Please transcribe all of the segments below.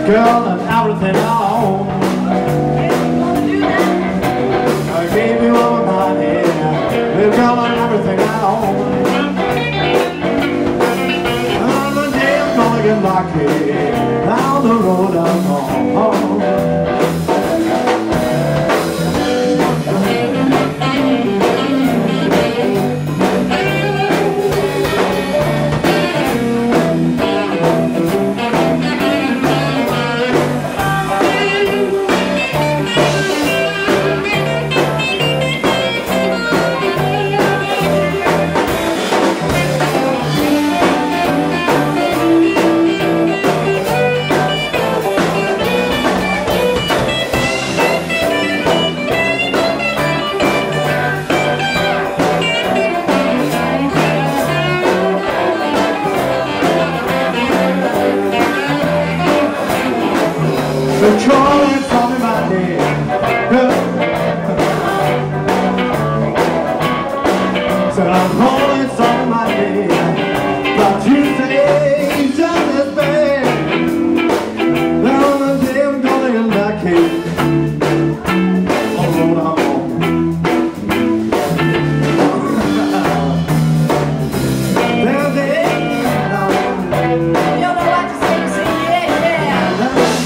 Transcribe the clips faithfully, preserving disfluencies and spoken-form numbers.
girl and everything I own. I gave you all my head, little girl and everything I own. And one day I'm gonna get lucky down the road I'm on. So Charlie told me my name. So I'm calling some of my name, but you say it's just as bad. Now the day I'm gonna get lucky on the road I'm on. There's the end. You know what to say, say yeah, yeah.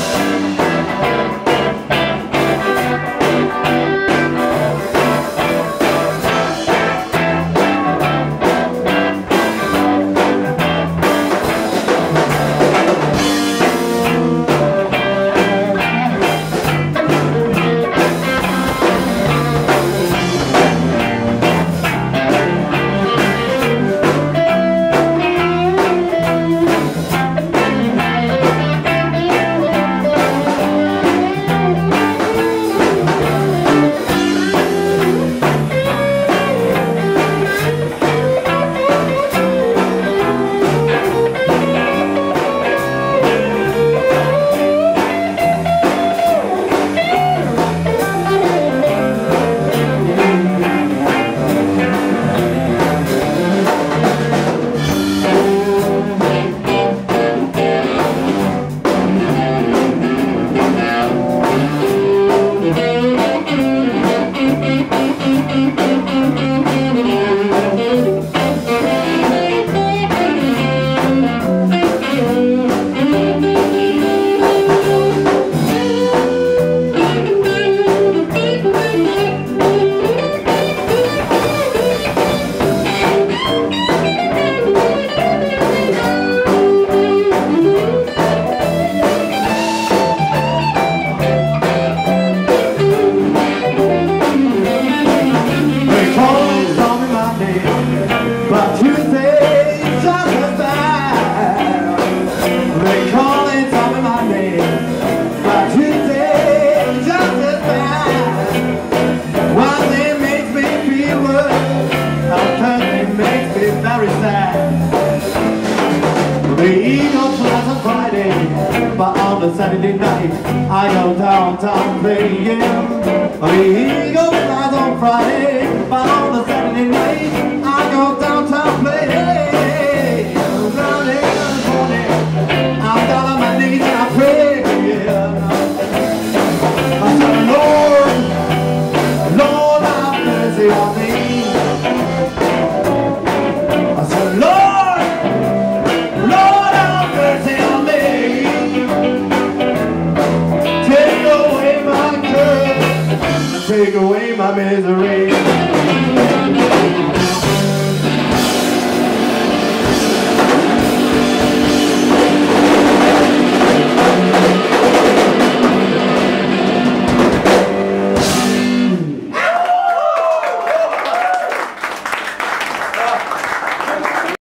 But you say it's just as bad. They call it, tell me my name. But you say it's just as bad. One thing makes me feel worse, another thing makes me very sad. The Eagles flies on Friday, but on the Saturday night I go downtown playing. The Eagles flies on Friday, but on the Saturday night I go downtown playing. Early in the morning, I'm down on my knees and I pray. I said, Lord, Lord, have mercy on me. I said, Lord, Lord, have mercy on me. Take away my curse, take away my misery.